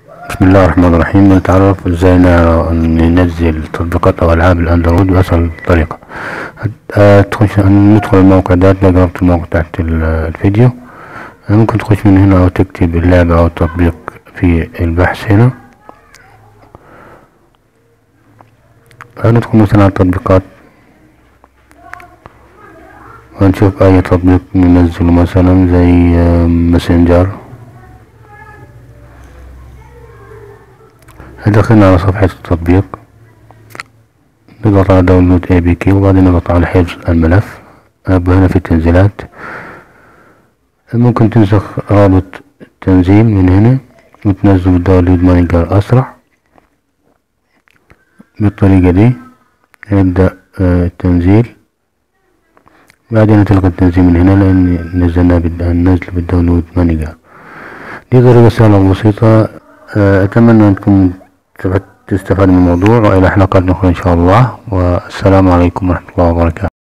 بسم الله الرحمن الرحيم. نتعرف ازاي ننزل تطبيقات او العاب الاندرويد باسهل طريقة. ندخل الموقع ده، تلاقي رابط الموقع تحت الفيديو. ممكن تخش من هنا او تكتب اللعبة او التطبيق في البحث هنا. ندخل مثلا على التطبيقات ونشوف اي تطبيق ننزله، مثلا زي ماسنجر. دخلنا على صفحة التطبيق، نضغط على داونلود اي بي كي، وبعدين نضغط على حفظ الملف. هنا في التنزيلات ممكن تنسخ رابط التنزيل من هنا وتنزل الداونلود مانجر اسرع. بالطريقة دي يبدأ التنزيل، بعدين تلقى التنزيل من هنا لان نزلناه بالداونلود مانجر. دي طريقة سهلة وبسيطة. أتمنى أنكم تستفادوا من الموضوع، وإلى حلقات أخرى إن شاء الله، والسلام عليكم ورحمة الله وبركاته.